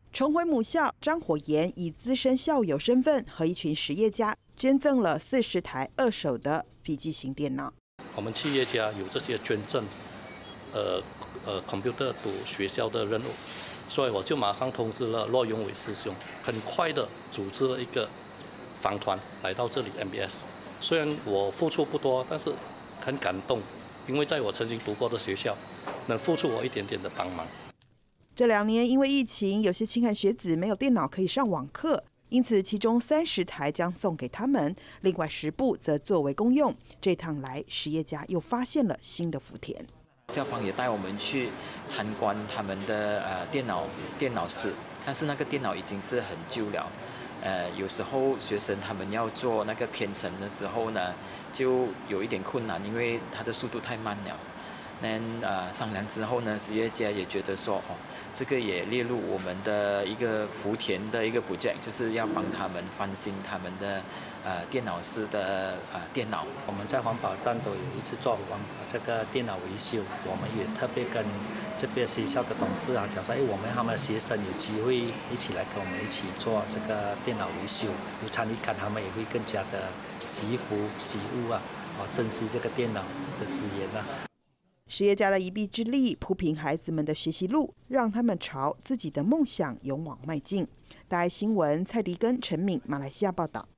重回母校，张火炎以资深校友身份和一群实业家捐赠了40台2手的笔记型电脑。 我们企业家有这些捐赠computer 读学校的任务，所以我就马上通知了骆永伟师兄，很快的组织了一个访团来到这里 MBS。虽然我付出不多，但是很感动，因为在我曾经读过的学校，能付出我一点点的帮忙。 这2年因为疫情，有些清寒学子没有电脑可以上网课，因此其中30台将送给他们，另外10部则作为公用。这趟来，实业家又发现了新的福田。 校方也带我们去参观他们的电脑室，但是那个电脑已经是很旧了。有时候学生他们要做那个编程的时候呢，就有一点困难，因为它的速度太慢了。商量之后呢，实业家也觉得说，这个也列入我们的一个福田的一个 project， 就是要帮他们翻新他们的电脑室的电脑。 我们在环保站都有一直做这个电脑维修，我们也特别跟这边学校的董事长讲说，他们的学生有机会一起来跟我们一起做这个电脑维修，有参与感，他们也会更加的惜福惜物珍惜这个电脑的资源实业家的一臂之力铺平孩子们的学习路，让他们朝自己的梦想勇往迈进。大爱新闻蔡迪根、陈敏，马来西亚报道。